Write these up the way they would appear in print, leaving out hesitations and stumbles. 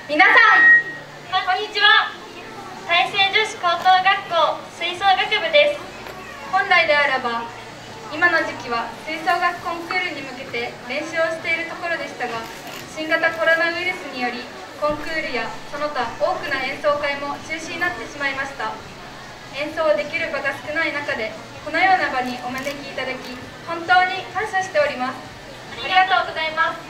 皆さん、こんにちは。大成女子高等学校吹奏楽部です。本来であれば今の時期は吹奏楽コンクールに向けて練習をしているところでしたが、新型コロナウイルスによりコンクールやその他多くの演奏会も中止になってしまいました。演奏できる場が少ない中でこのような場にお招きいただき、本当に感謝しております。ありがとうございます。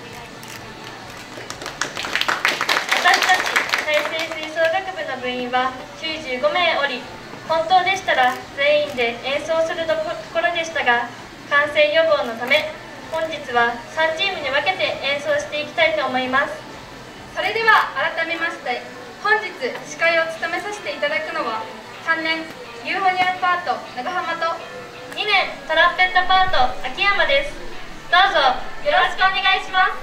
私たち大成吹奏楽部の部員は95名おり、本当でしたら全員で演奏するところでしたが、感染予防のため本日は3チームに分けて演奏していきたいと思います。 それでは改めまして、本日司会を務めさせていただくのは3年ユーフォニアムパート長浜と 2年トランペットパート秋山です。どうぞよろしくお願いします。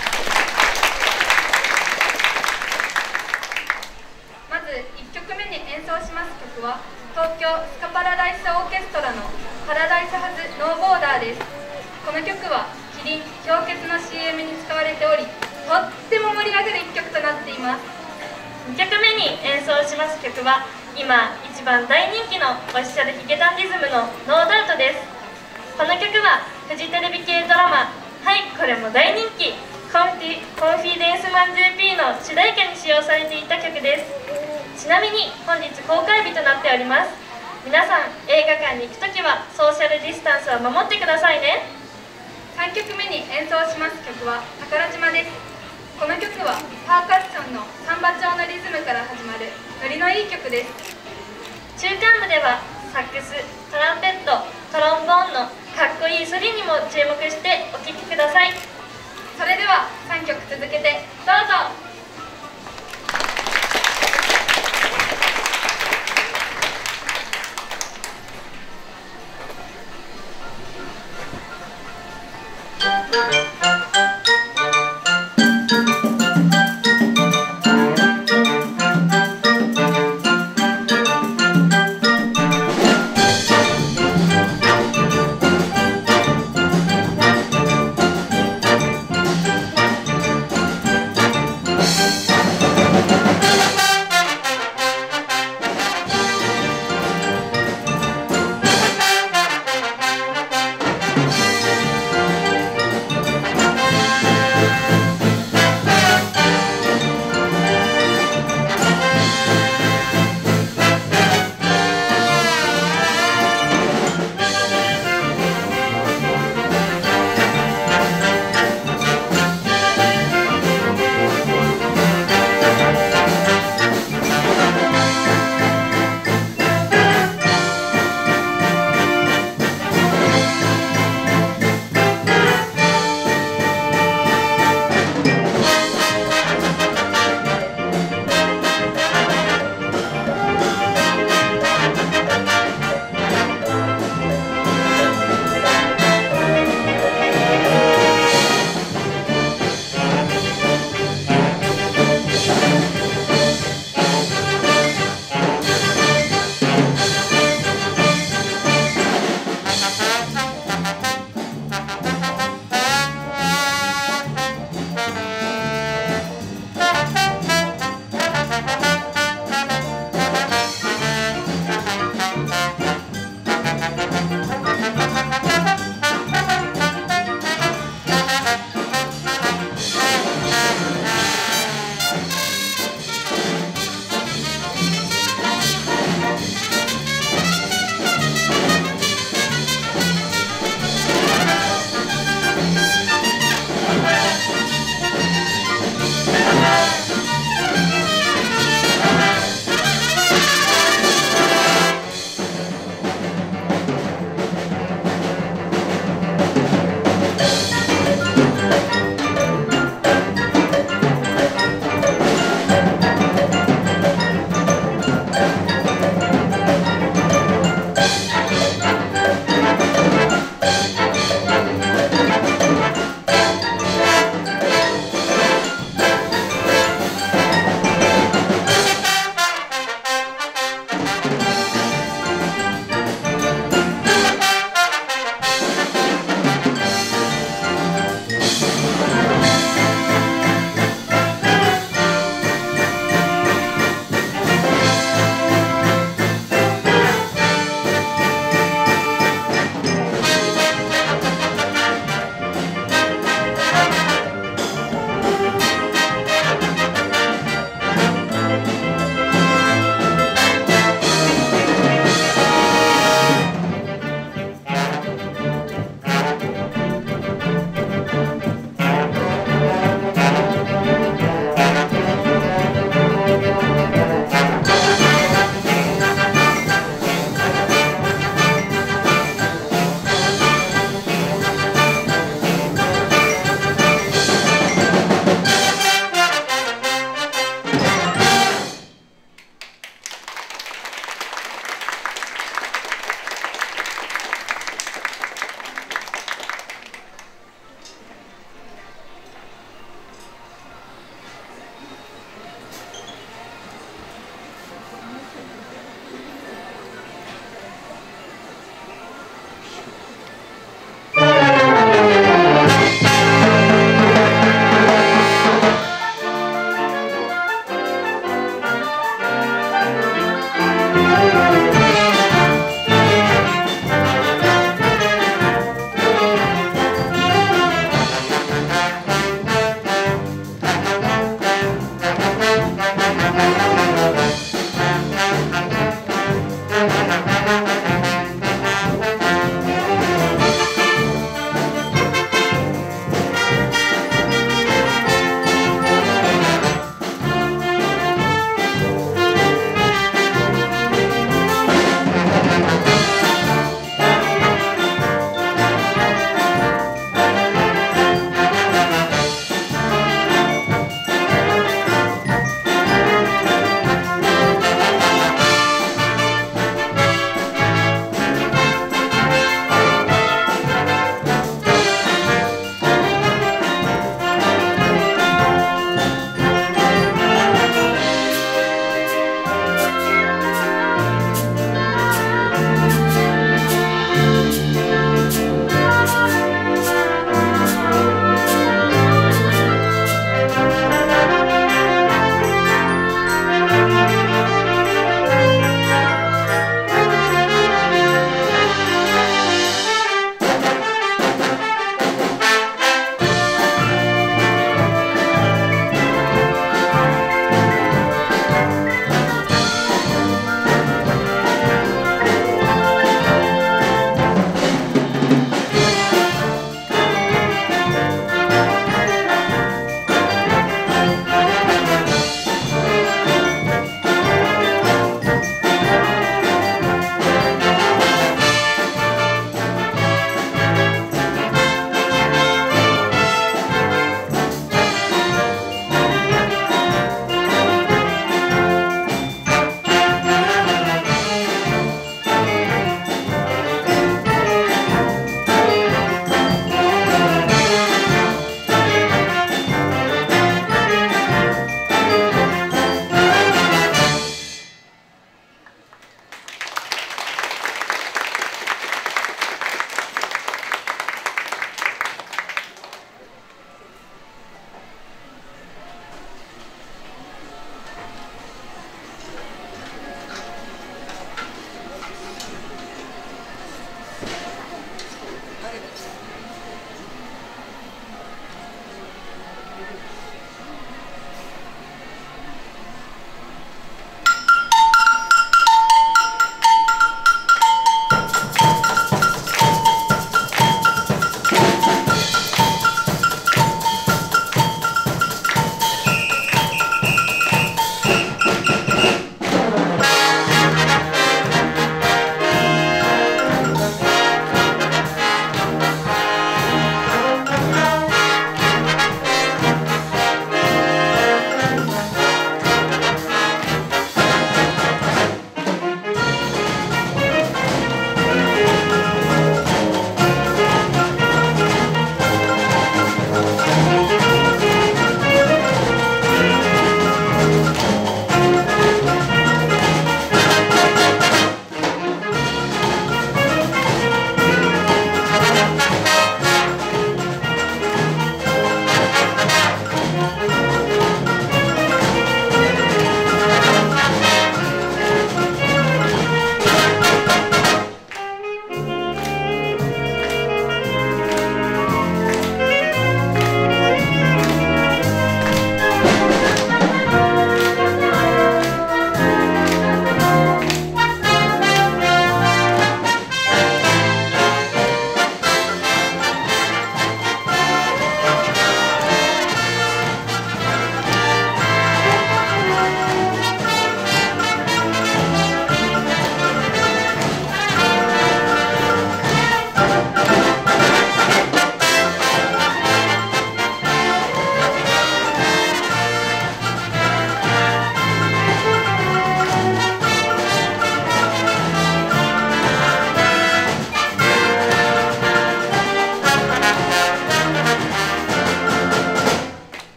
まず1曲目に演奏します曲は東京スカパラダイスオーケストラのパラダイスハズノーボーダーです。この曲はキリン氷結の CM に使われており、とっても盛り上がる1曲となっています。 2曲目に演奏します曲は今一番大人気のオフィシャルヒゲダンディズムのノーダウトです。この曲はフジテレビ系ドラマ「はいこれも大人気コンフィデンスマン JP」の主題歌に使用されていた曲です。ちなみに本日公開日となっております。皆さん映画館に行くときはソーシャルディスタンスを守ってくださいね。 3曲目に演奏します曲は宝島です。この曲はパーカッションのサンバ調のリズムから始まるノリのいい曲です。 中間部ではサックス、トランペット、トロンボーンのかっこいいソリにも注目してお聴きください。 それでは3曲続けてどうぞ。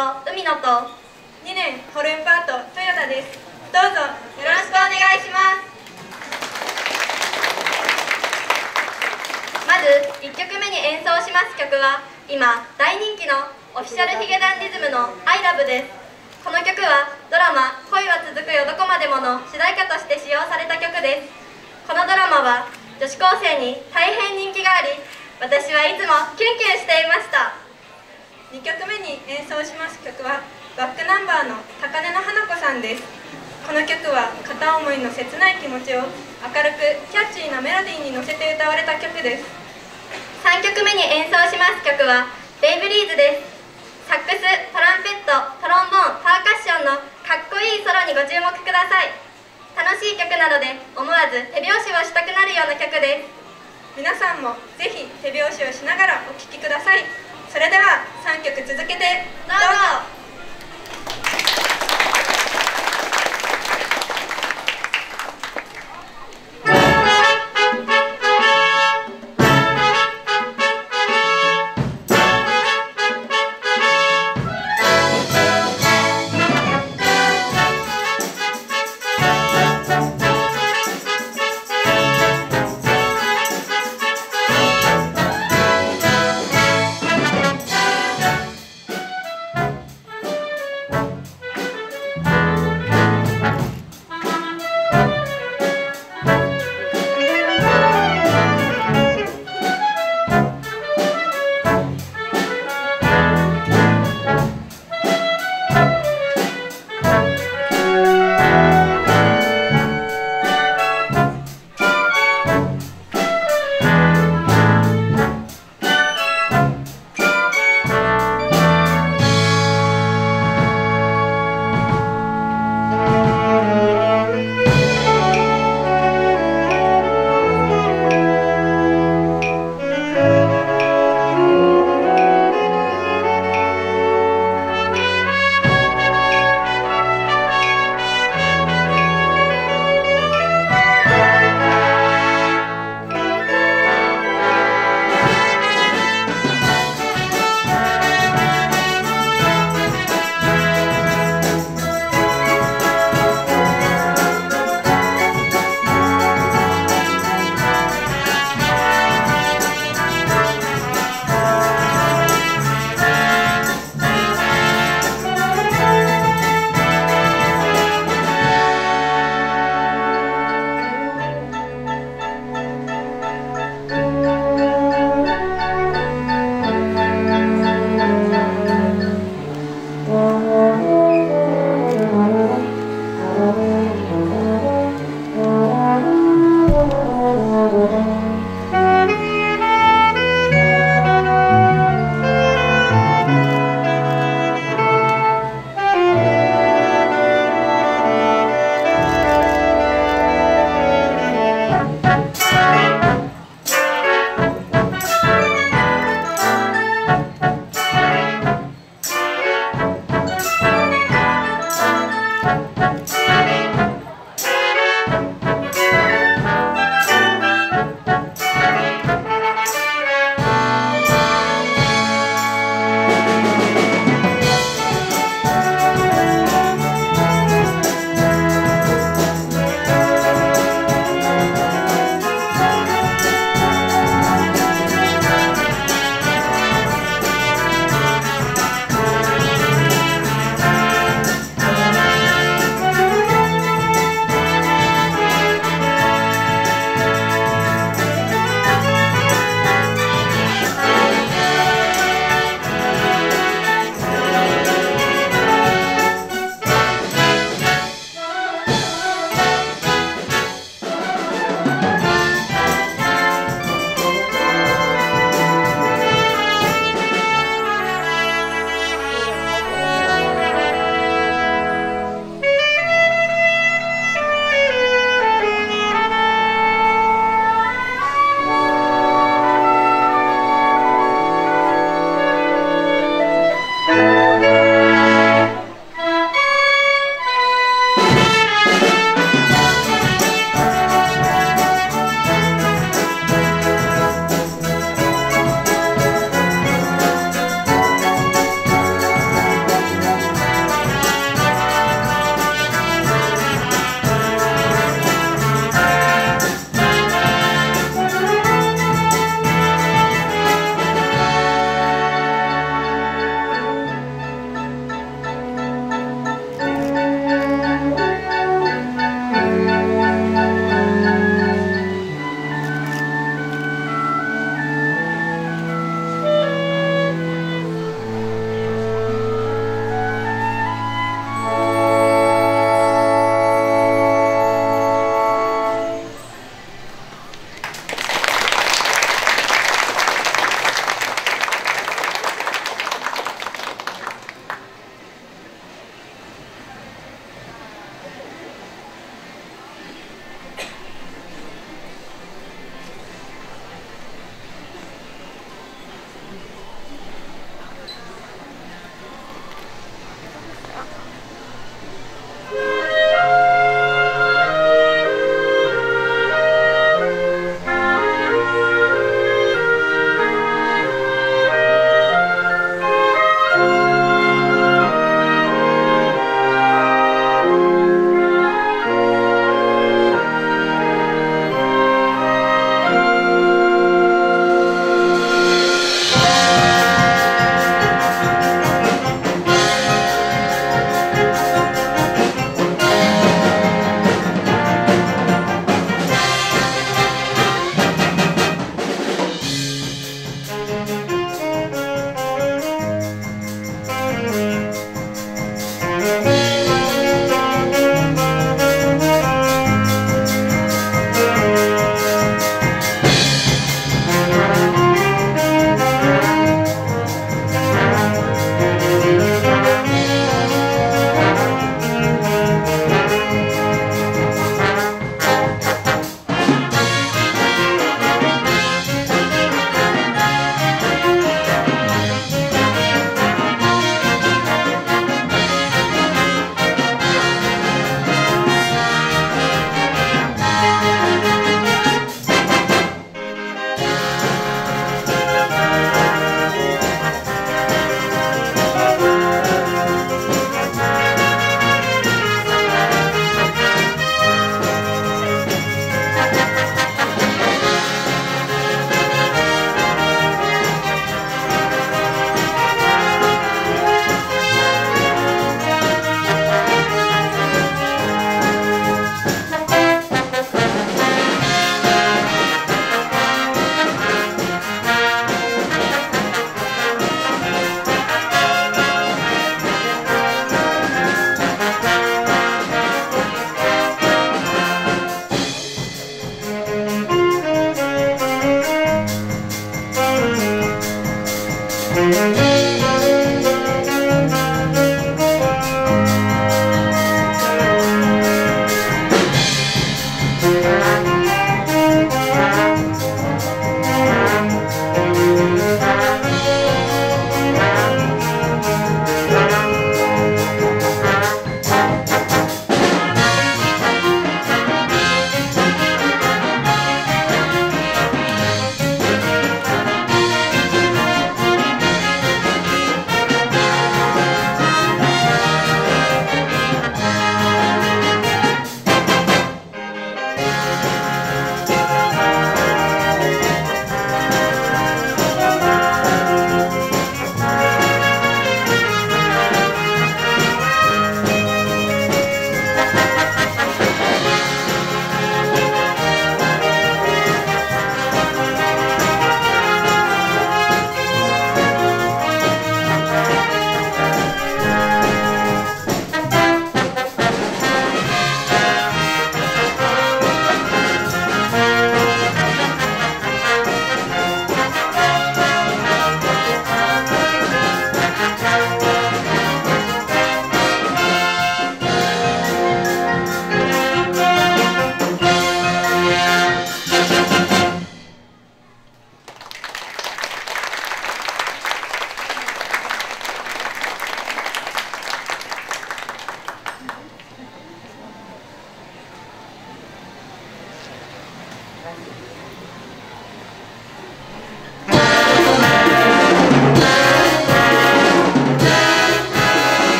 海野と 2年ホルンパート豊田です。どうぞよろしくお願いします。 まず1曲目に演奏します曲は今大人気のオフィシャルヒゲダンディズムの「ILOVE」です。この曲はドラマ「恋は続くよどこまでも」の主題歌として使用された曲です。このドラマは女子高生に大変人気があり、私はいつもキュンキュンしていました。 2曲目に演奏します曲はバックナンバーの高根の花子さんです。この曲は片思いの切ない気持ちを明るくキャッチーなメロディーに乗せて歌われた曲です。 3曲目に演奏します曲は「ベイブリーズ」です。サックス、トランペット、トロンボーン、パーカッションのかっこいいソロにご注目ください。楽しい曲なので思わず手拍子をしたくなるような曲です。 皆さんもぜひ手拍子をしながらお聴きください。それでは3曲続けてどうぞ。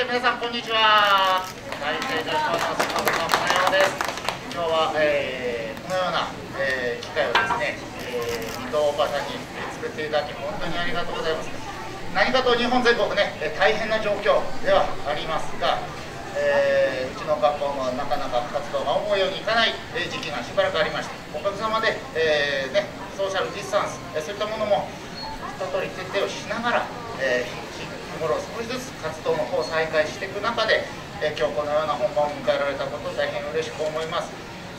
皆さんこんにちは。大成女子高のスカウトの金山です。今日は、このような、機会をですね、水戸おばさんに作っていただき本当にありがとうございます。何かと日本全国ね、大変な状況ではありますが、うちの学校もなかなか活動が思うようにいかない時期がしばらくありまして、おかげさまで、ソーシャルディスタンス、そういったものも一通り徹底をしながら、日頃少しずつ活動の方を再開していく中で、今日このような本番を迎えられたことを大変嬉しく思います。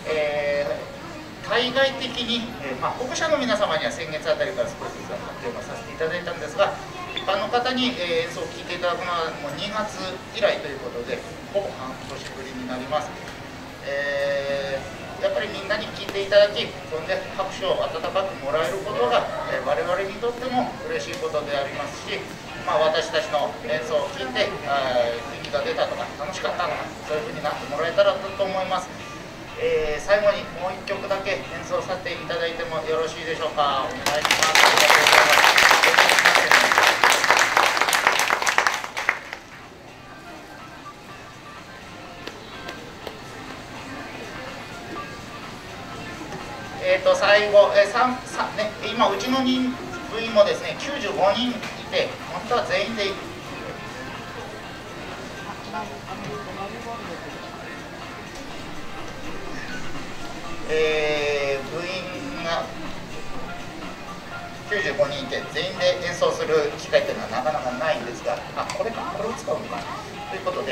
対外的に、保護者の皆様には先月あたりから少しずつ発表をさせていただいたんですが、一般の方に演奏を聴いていただくのはもう2月以来ということで、ほぼ半年ぶりになります。やっぱりみんなに聴いていただき、そんで拍手を温かくもらえることが、我々にとっても嬉しいことでありますし、私たちの演奏を聴いて元気が出たとか楽しかったとか、そういうふうになってもらえたらと思います。最後にもう1曲だけ演奏させていただいてもよろしいでしょうか。お願いします。ありがとうございます。最後、今うちの部員もですね95人いて、本当は全員で部員が95人いて全員で演奏する機会というのはなかなかないんですが、これを使うのかなということで、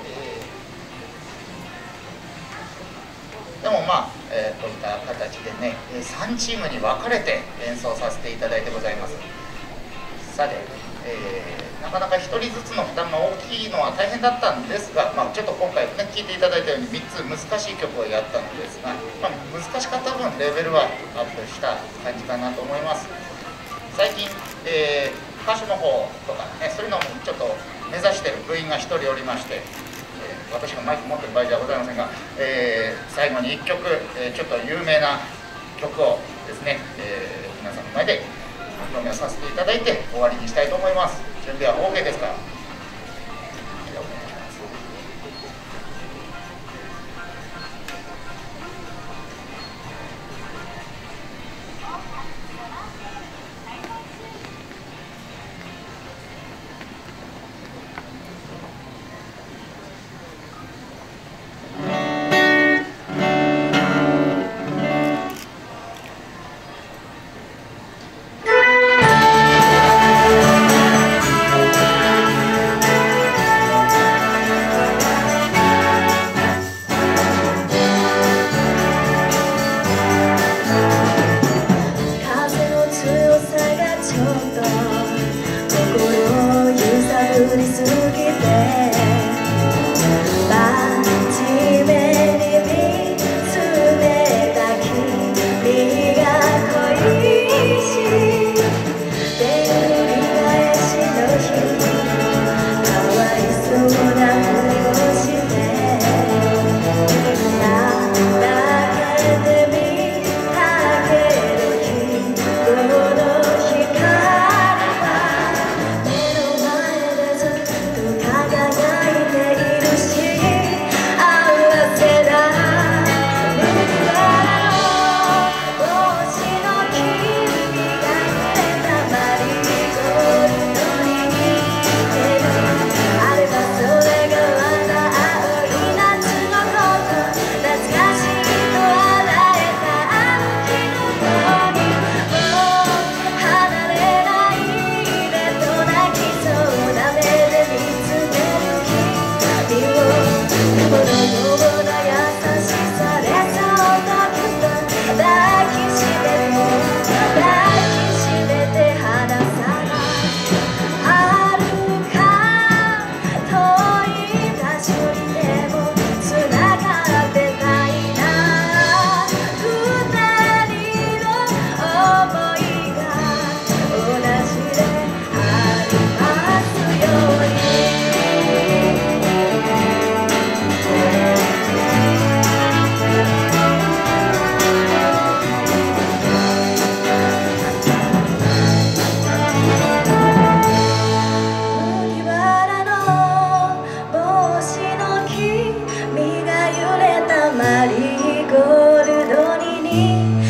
でもこういった形でね、3チームに分かれて演奏させていただいてございます。さて、なかなか1人ずつの負担が大きいのは大変だったんですが、ちょっと今回ね、聴いていただいたように3つ難しい曲をやったのですが、難しかった分レベルはアップした感じかなと思います。最近、歌手の方とかね、そういうのもちょっと目指している部員が1人おりまして、私がマイク持ってる場合じゃございませんが、最後に1曲、ちょっと有名な曲をですね、皆さんの前でお披露目させていただいて終わりにしたいと思います。準備は OK ですか？ に